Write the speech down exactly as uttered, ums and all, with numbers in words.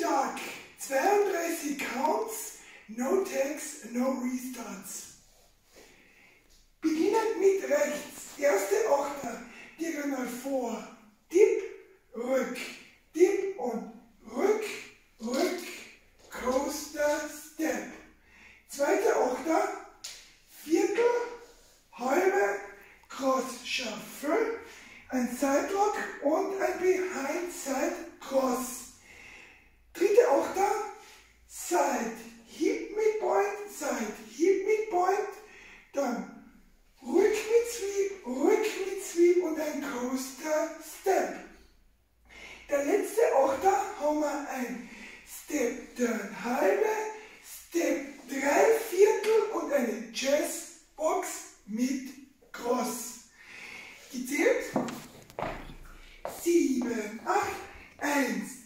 Tag, zweiunddreißig Counts, no tags, no restarts. Beginnend mit rechts, erste Achter, diagonal vor, Dip, Rück, Dip und Rück, Rück, Coaster, Step. Zweite Achter, Viertel, halbe, Cross, Shuffle, ein Side Lock und ein Behind Side Cross. Dritte Achter, Side Hip mit Point, Side Hip mit Point, dann Rück mit Sweep, Rück mit Sweep und ein Coaster Step. Der letzte Achter haben wir ein Step Turn halbe, Step drei Viertel und eine Jazz Box mit Cross. Gezählt? sieben, acht, eins,